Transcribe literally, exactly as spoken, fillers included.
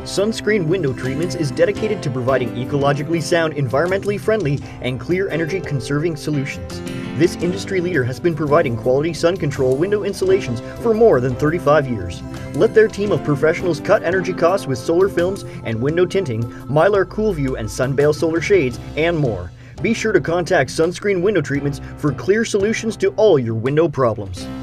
Sunscreen Window Treatments is dedicated to providing ecologically sound, environmentally friendly, and clear energy conserving solutions. This industry leader has been providing quality sun control window insulations for more than thirty-five years. Let their team of professionals cut energy costs with solar films and window tinting, Mylar Coolview and Sunbale solar shades, and more. Be sure to contact Sunscreen Window Treatments for clear solutions to all your window problems.